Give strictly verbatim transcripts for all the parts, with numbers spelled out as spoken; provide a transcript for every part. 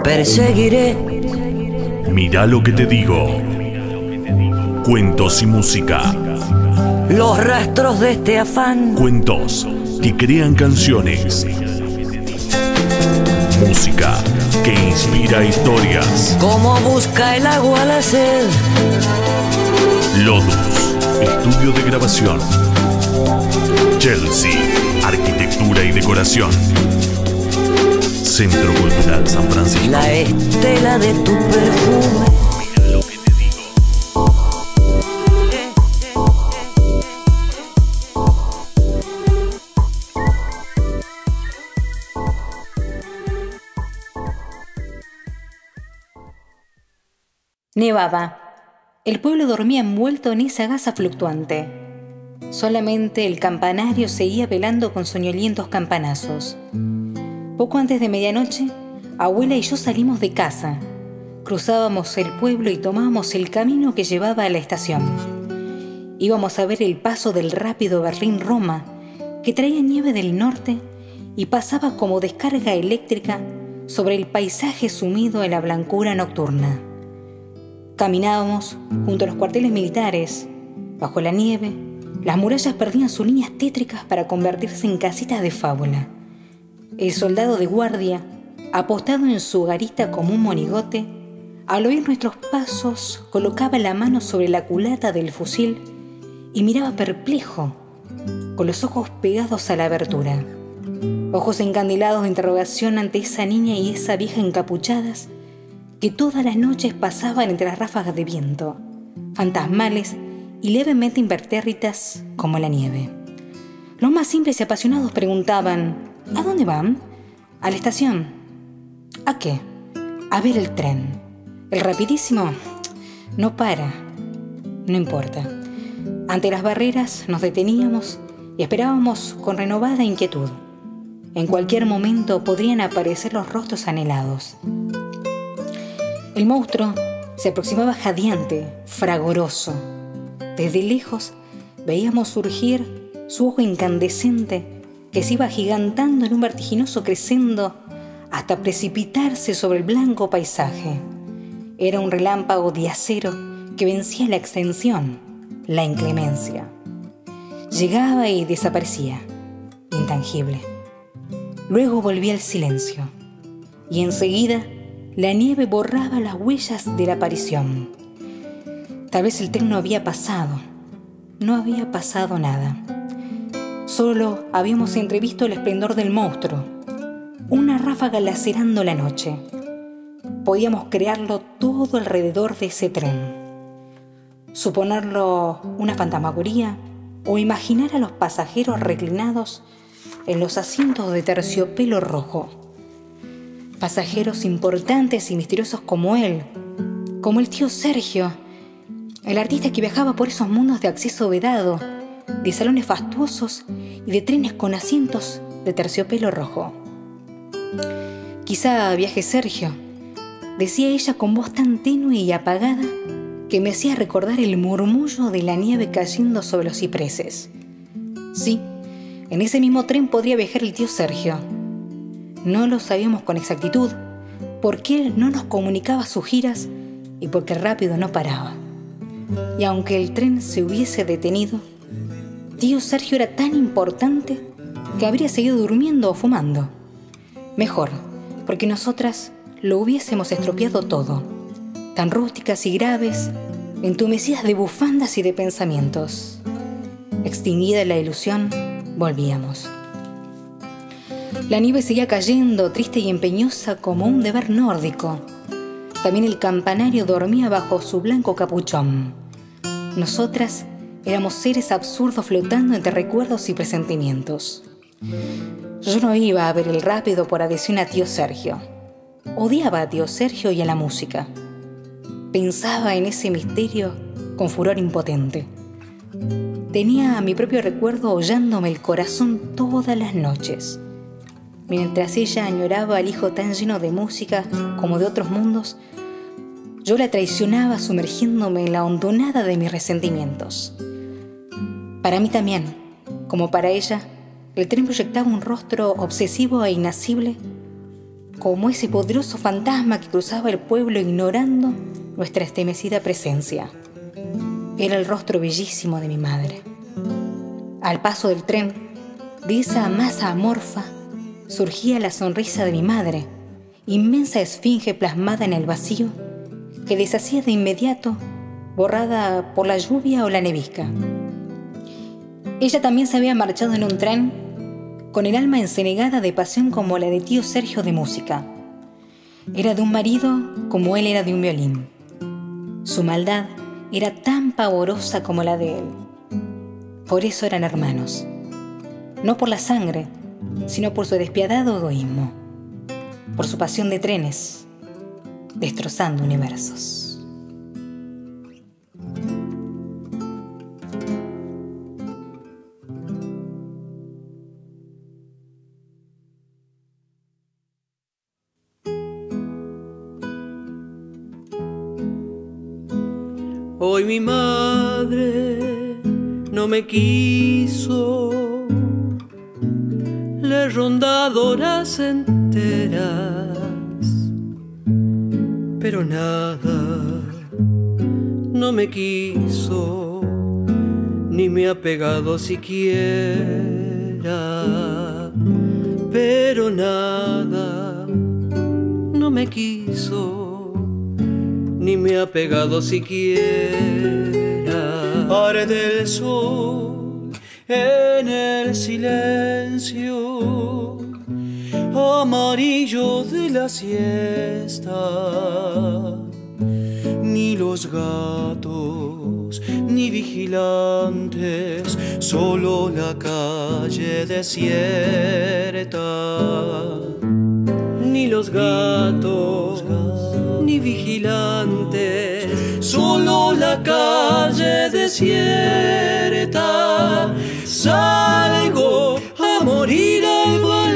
perseguiré. Mirá lo que te digo. Cuentos y música. Los rastros de este afán. Cuentos que crean canciones. Música que inspira historias. Como busca el agua la sed. Lotus, estudio de grabación. Chelsea, arquitectura y decoración. Centro Cultural San Francisco. La estela de tu perfume. Mira lo que te digo. Nevaba. El pueblo dormía envuelto en esa gasa fluctuante. Solamente el campanario seguía velando con soñolientos campanazos. Poco antes de medianoche, abuela y yo salimos de casa. Cruzábamos el pueblo y tomábamos el camino que llevaba a la estación. Íbamos a ver el paso del rápido Berlín-Roma, que traía nieve del norte y pasaba como descarga eléctrica sobre el paisaje sumido en la blancura nocturna. Caminábamos junto a los cuarteles militares. Bajo la nieve, las murallas perdían sus líneas tétricas para convertirse en casitas de fábula. El soldado de guardia, apostado en su garita como un monigote, al oír nuestros pasos, colocaba la mano sobre la culata del fusil y miraba perplejo, con los ojos pegados a la abertura. Ojos encandilados de interrogación ante esa niña y esa vieja encapuchadas que todas las noches pasaban entre las ráfagas de viento, fantasmales y levemente impertérritas como la nieve. Los más simples y apasionados preguntaban: ¿a dónde van? ¿A la estación? ¿A qué? A ver el tren. El rapidísimo no para. No importa. Ante las barreras nos deteníamos y esperábamos con renovada inquietud. En cualquier momento podrían aparecer los rostros anhelados. El monstruo se aproximaba jadeante, fragoroso. Desde lejos veíamos surgir su ojo incandescente que se iba agigantando en un vertiginoso crescendo hasta precipitarse sobre el blanco paisaje. Era un relámpago de acero que vencía la extensión, la inclemencia. Llegaba y desaparecía, intangible. Luego volvía el silencio, y enseguida la nieve borraba las huellas de la aparición. Tal vez el tren no había pasado, no había pasado nada. Solo habíamos entrevisto el esplendor del monstruo, una ráfaga lacerando la noche. Podíamos crearlo todo alrededor de ese tren, suponerlo una fantasmagoría o imaginar a los pasajeros reclinados en los asientos de terciopelo rojo. Pasajeros importantes y misteriosos como él, como el tío Sergio, el artista que viajaba por esos mundos de acceso vedado, de salones fastuosos y de trenes con asientos de terciopelo rojo. Quizá viaje Sergio, decía ella con voz tan tenue y apagada que me hacía recordar el murmullo de la nieve cayendo sobre los cipreses. Sí, en ese mismo tren podría viajar el tío Sergio. No lo sabíamos con exactitud, porque él no nos comunicaba sus giras y porque rápido no paraba. Y aunque el tren se hubiese detenido, tío Sergio era tan importante que habría seguido durmiendo o fumando. Mejor, porque nosotras lo hubiésemos estropeado todo, tan rústicas y graves, entumecidas de bufandas y de pensamientos. Extinguida la ilusión, volvíamos. La nieve seguía cayendo, triste y empeñosa como un deber nórdico. También el campanario dormía bajo su blanco capuchón. Nosotras éramos seres absurdos flotando entre recuerdos y presentimientos. Yo no iba a ver el rápido por adhesión a tío Sergio. Odiaba a tío Sergio y a la música. Pensaba en ese misterio con furor impotente. Tenía mi propio recuerdo hollándome el corazón todas las noches. Mientras ella añoraba al hijo tan lleno de música como de otros mundos, yo la traicionaba sumergiéndome en la hondonada de mis resentimientos. Para mí también, como para ella, el tren proyectaba un rostro obsesivo e inasible, como ese poderoso fantasma que cruzaba el pueblo ignorando nuestra estremecida presencia. Era el rostro bellísimo de mi madre. Al paso del tren, de esa masa amorfa, surgía la sonrisa de mi madre, inmensa esfinge plasmada en el vacío, que deshacía de inmediato, borrada por la lluvia o la nevisca. Ella también se había marchado en un tren, con el alma encenegada de pasión como la de tío Sergio de música. Era de un marido como él era de un violín. Su maldad era tan pavorosa como la de él. Por eso eran hermanos, no por la sangre, sino por su despiadado egoísmo, por su pasión de trenes, destrozando universos. Hoy mi madre no me quiso, le he rondado horas enteras, pero nada, no me quiso, ni me ha pegado siquiera, pero nada, no me quiso, ni me ha pegado siquiera. Arde el sol en el silencio amarillo de la siesta. Ni los gatos, ni vigilantes, solo la calle desierta. Ni los gatos, ni vigilantes, solo la calle desierta. Salgo a morir al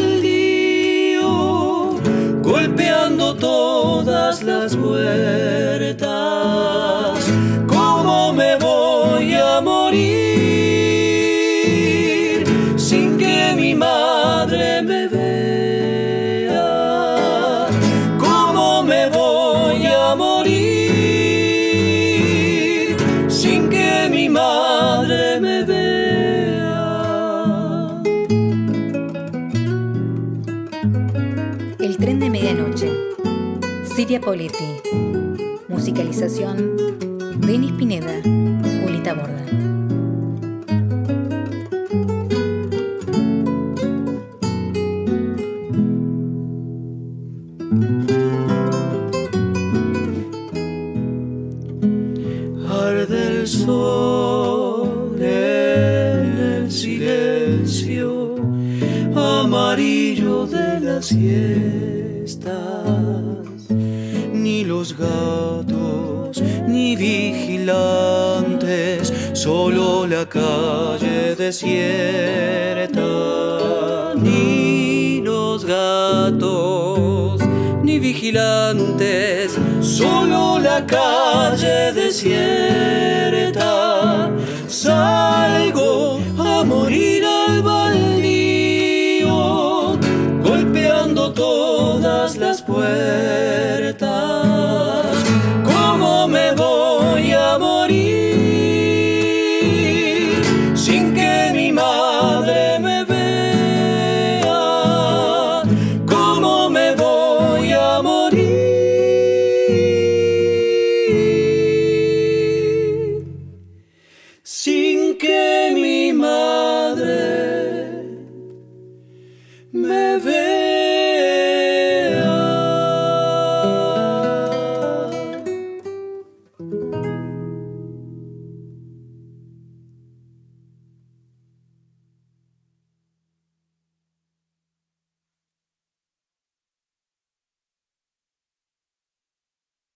baldío, golpeando todas las puertas. ¿Cómo me voy a morir sin que mi madre me vea? Morir sin que mi madre me vea. El tren de medianoche. Siria Poletti. Musicalización Denis Pineda, Julita Borda. Del sol en el silencio amarillo de las siestas. Ni los gatos, ni vigilantes, solo la calle desierta. Ni los gatos, ni vigilantes, solo la calle desierta. Salgo a morir